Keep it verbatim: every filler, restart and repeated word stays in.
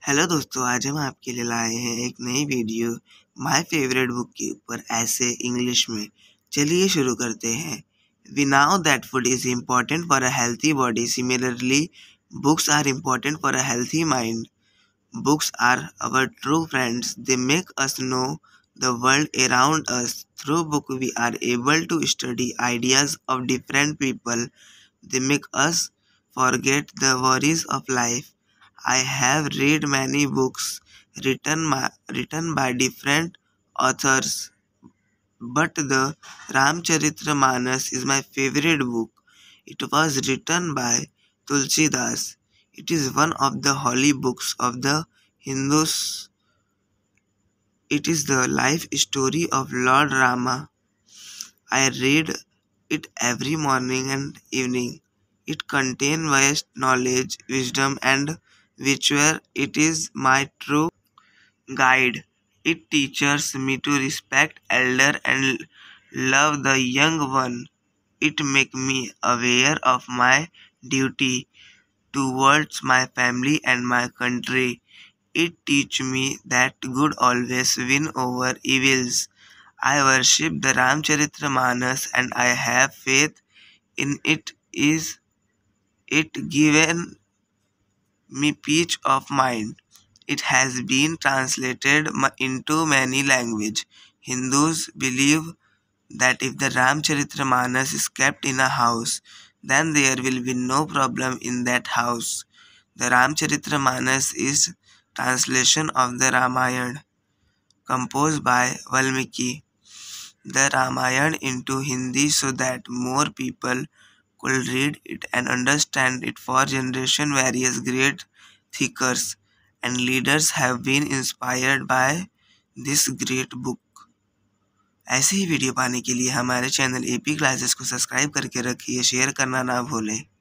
Hello दोस्तों, आज हम आपके लिए लाए हैं एक नई वीडियो माय फेवरेट बुक के ऊपर ऐसे इंग्लिश में। चलिए शुरू करते हैं। We know that food is important for a healthy body, similarly books are important for a healthy mind. Books are our true friends. They make us know the world around us. Through book we are able to study ideas of different people. They make us forget the worries of life. I have read many books written, ma- written by different authors, but the Ramcharitra is my favorite book. It was written by Tulsidas. It is one of the holy books of the Hindus. It is the life story of Lord Rama. I read it every morning and evening. It contains vast knowledge, wisdom, and virtue. It is my true guide. It teaches me to respect elder and love the young one. It makes me aware of my duty towards my family and my country. It teaches me that good always win over evils. I worship the Ramcharitra Manas and I have faith in it. Is it given me peace of mind. It has been translated into many languages. Hindus believe that if the Ramcharitamanas is kept in a house, then there will be no problem in that house. The Ramcharitamanas is translation of the Ramayana, composed by Valmiki, the Ramayana into Hindi so that more people could read it and understand it. For generations, various great thinkers and leaders have been inspired by this great book. ऐसे ही video पाने के लिए हमारे channel AP classes को subscribe करके रखिए, share करना ना भूलें।